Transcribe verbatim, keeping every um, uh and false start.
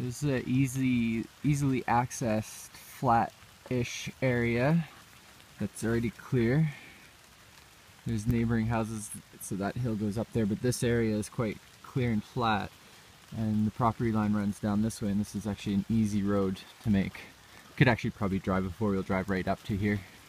This is an easy, easily accessed, flat-ish area that's already clear. There's neighboring houses, so that hill goes up there, but this area is quite clear and flat, and the property line runs down this way, and this is actually an easy road to make. Could actually probably drive a four-wheel drive right up to here.